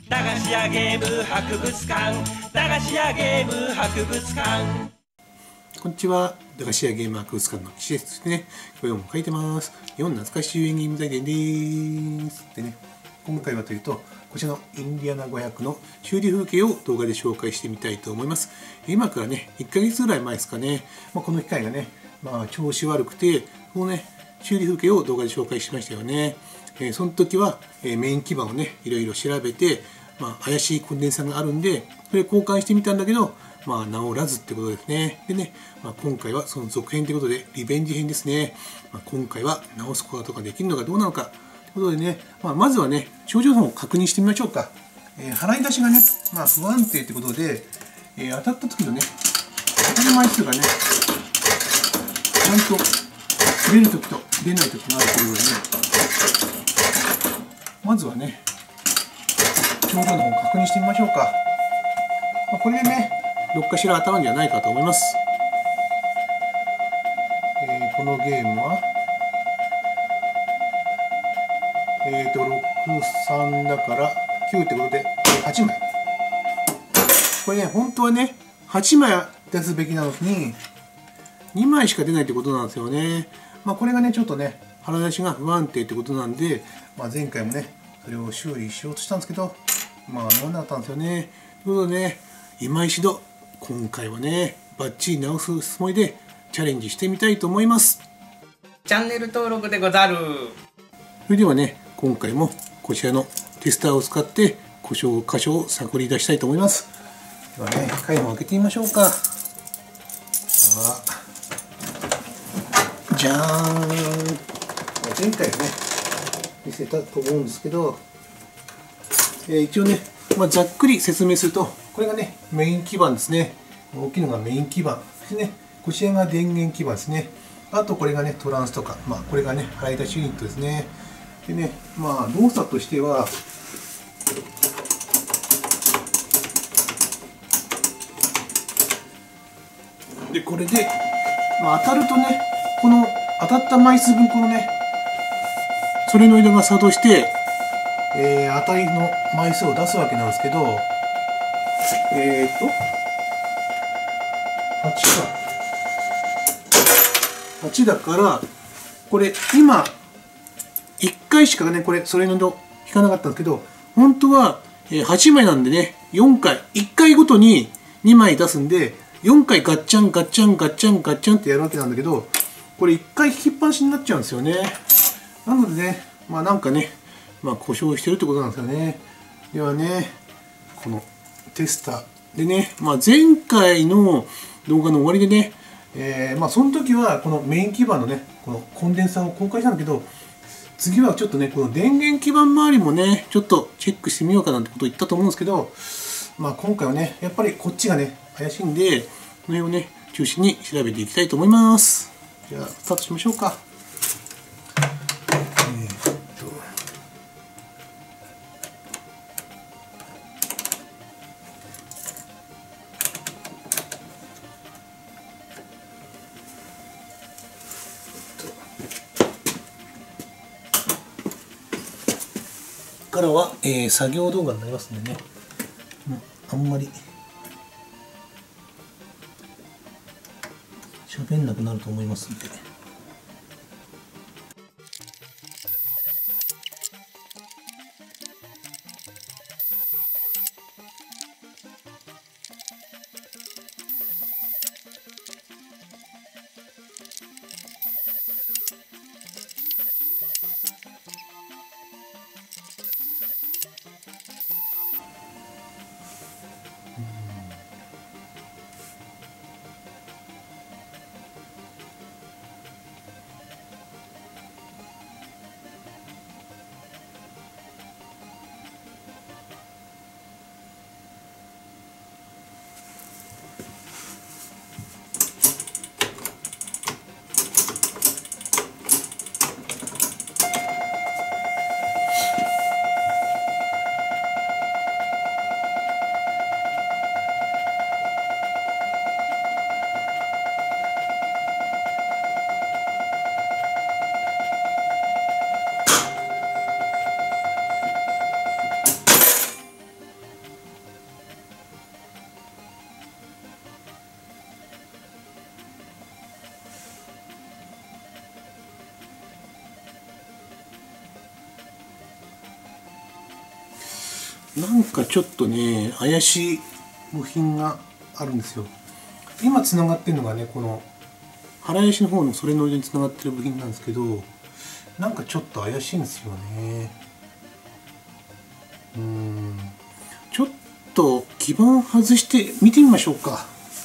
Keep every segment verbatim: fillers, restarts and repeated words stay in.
駄菓子屋ゲーム博物館、駄菓子屋ゲーム博物館。 こんにちは。駄菓子屋ゲーム博物館の岸ですね。これも書いてます。日本懐かし遊園ゲーム財伝です。でね、今回はというと、こちらのインディアナごひゃくの修理風景を動画で紹介してみたいと思います。今からね、いっかげつぐらい前ですかね、まあ、この機械がね、まあ、調子悪くて、このね、修理風景を動画で紹介しましたよね。えー、その時は、えー、メイン基板をね、いろいろ調べて、まあ、怪しいコンデンサーがあるんで、それ交換してみたんだけど、まあ、治らずってことですね。でね、まあ、今回はその続編ということで、リベンジ編ですね。まあ、今回は直すことができるのかどうなのか。ということでね、まあ、まずはね、症状の方を確認してみましょうか。えー、払い出しがね、まあ、不安定ということで、えー、当たった時のね、当たる枚数がね、ちゃんと出る時と出ない時があるということでね、まずはね、症状の方を確認してみましょうか。まあ、これでね、どっかしら当たるんじゃないかと思います。えー、このゲームは、えーと、ろく、さんだからきゅうってことで、はちまい。これね、本当はね、はちまい出すべきなのに、にまいしか出ないってことなんですよね。まあ、これがね、ちょっとね、腹出しが不安定ってことなんで、まあ、前回もね、それを修理しようとしたんですけど、まあ、治らなかったんですよね。ということでね、今一度、今回はね、バッチリ直すつもりでチャレンジしてみたいと思います。 チャンネル登録でござる。 それではね、今回もこちらのテスターを使って故障箇所を探り出したいと思います。ではね、回も開けてみましょうか。さあ、じゃーん。前回ね、見せたと思うんですけど、えー、一応ね、まあ、ざっくり説明すると、これがね、メイン基板ですね。大きいのがメイン基板ですね。こちらが電源基板ですね。あとこれがね、トランスとか、まあ、これがね、払い出しユニットですね。でね、まあ、動作としては、で、これで、まあ、当たるとね、この当たった枚数分、このね、ソレノイドが作動して、えー、値の枚数を出すわけなんですけど、えーと、はちか。はちだから、これ、今、いっかいしかね、これ、ソレノイド引かなかったんですけど、本当ははちまいなんでね、よんかい、いっかいごとににまい出すんで、よんかいガッチャンガッチャンガッチャンガッチャンってやるわけなんだけど、これいっかい引きっぱなしになっちゃうんですよね。なのでね、まあなんかね、まあ故障してるってことなんですよね。ではね、このテスターでね、まあ前回の動画の終わりでね、えー、まあその時はこのメイン基板のね、このコンデンサーを公開したんだけど、次はちょっとね、この電源基板周りもね、ちょっとチェックしてみようかなんてことを言ったと思うんですけど、まあ今回はね、やっぱりこっちがね、怪しいんで、この辺をね、中心に調べていきたいと思います。じゃあ、スタートしましょうか。えー、っと。からは、えー、作業動画になりますんでね、うん、あんまり喋んなくなると思いますんで。 なんかちょっとね怪しい部品があるんですよ。今つながってるのがねこの腹石の方のソレノイドにつながってる部品なんですけど、なんかちょっと怪しいんですよね。うーんちょっと基板外して見てみましょうか。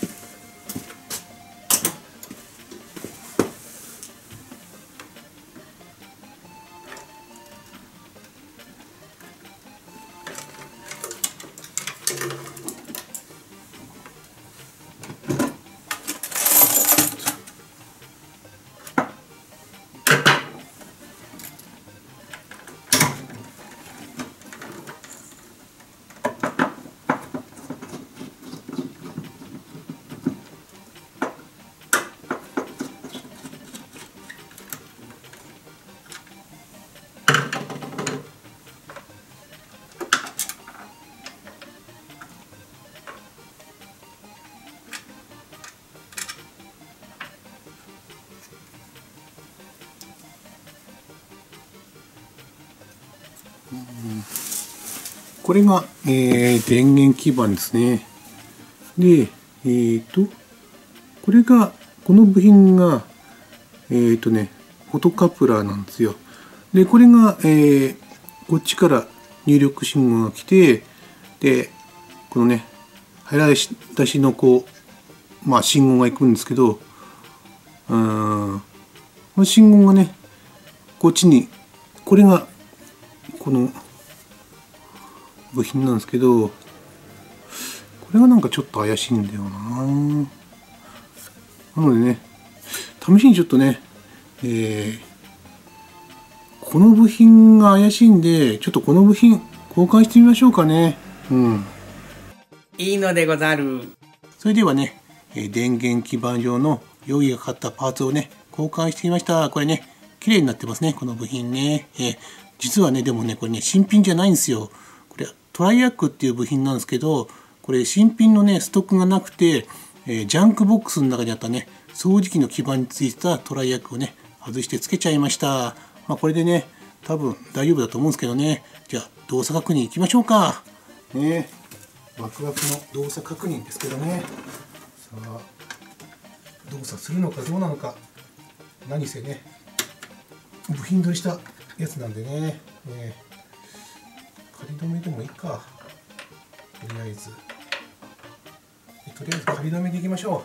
これが、えー、電源基板ですね。で、えーと、これが、この部品が、えーとね、フォトカプラーなんですよ。で、これが、えー、こっちから入力信号が来て、で、このね、腹出しのこう、まあ信号が行くんですけど、うーん、この信号がね、こっちに、これが、この、部品なんですけど、これがなんかちょっと怪しいんだよな。なのでね、試しにちょっとね、えー、この部品が怪しいんで、ちょっとこの部品交換してみましょうかね。うん。 いいのでござる。 それではね、電源基板用の容疑がかかったパーツをね、交換してきました。これね、綺麗になってますね、この部品ね。えー、実はね、でもね、これね、新品じゃないんですよ。これトライアックっていう部品なんですけど、これ新品のねストックがなくて、えー、ジャンクボックスの中にあったね掃除機の基板についてたトライアックをね外してつけちゃいました。まあこれでね多分大丈夫だと思うんですけどね。じゃあ動作確認いきましょうかね。ワクワクの動作確認ですけどね。さあ動作するのかどうなのか。何せね部品取りしたやつなんでね。ね仮止めでもいいか。とりあえずとりあえず仮止めでいきましょ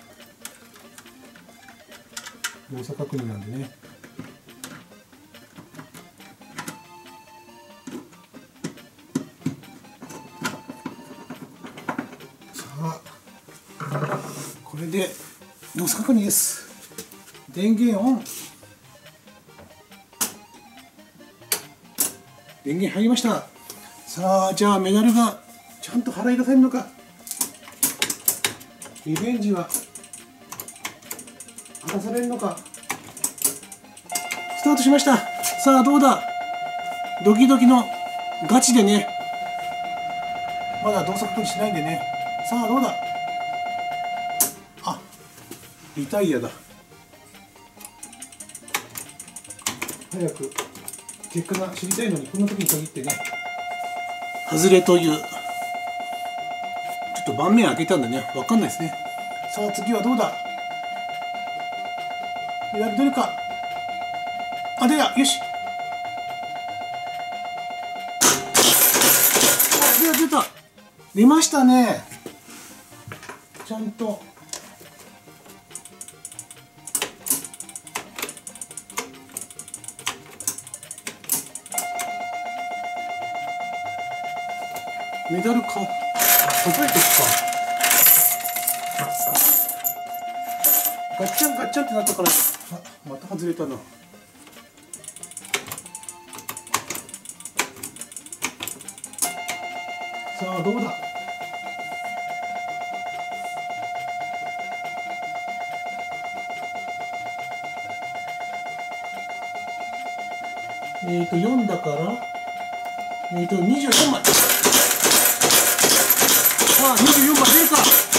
う。動作確認なんでね。さあこれで動作確認です。電源オン。電源入りました。さあじゃあメダルがちゃんと払い出せるのか。リベンジは果たされるのか。スタートしました。さあどうだ。ドキドキのガチでね。まだ動作確認しないんでね。さあどうだ。あ、リタイヤだ。早く結果が知りたいのに、こんな時に限ってね外れという、ちょっと盤面開けたんでね分かんないですね。さあ次はどうだ。メダル出るか。あ、出た。よし。あ、出た出た。出ましたね。ちゃんとメダルか外れてくか。ガッチャンガッチャンってなったから、あ、また外れたな。さあどうだ。えっとよんだからえっとにじゅうよんまい。さあにじゅうよんまい出るか。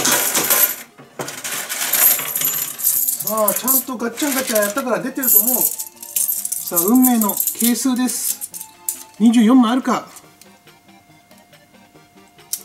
さあちゃんとガッチャンガッチャンやったから出てると思う。さあ運命の係数です。にじゅうよんまいあるか。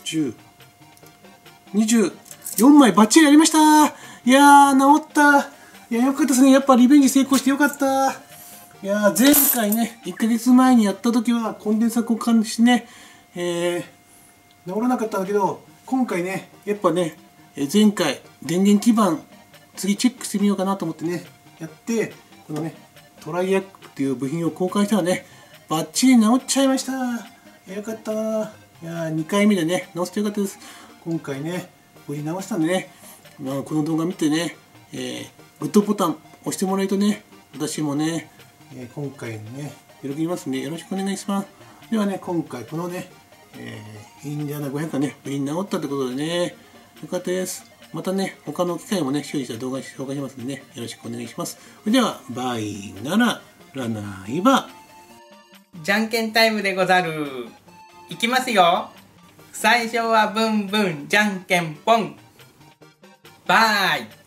じゅう、にじゅうよんまいバッチリやりました。いやー、治った。いや、よかったですね。やっぱリベンジ成功してよかった。いやー、前回ね、いっかげつまえにやった時はコンデンサ交換してね、えー、治らなかったんだけど、今回ね、やっぱね、前回電源基板次チェックしてみようかなと思ってね、やって、このね、トライアックっていう部品を交換したらね、バッチリ治っちゃいました。よかったな。いやー、にかいめでね、直してよかったです。今回ね、無事直したんでね、まあ、この動画見てね、えー、グッドボタン押してもらえるとね、私もね、えー、今回ね、喜びますんで、よろしくお願いします。ではね、今回このね、えー、インディアナごひゃくがね、無事に治ったということでね、よかったです。またね、他の機械もね、修理した動画紹介しますんでね、よろしくお願いします。それでは、バイなら、ラナイバ。 じゃんけんタイムでござる。いきますよ。最初はブンブンじゃんけんポン。バイ。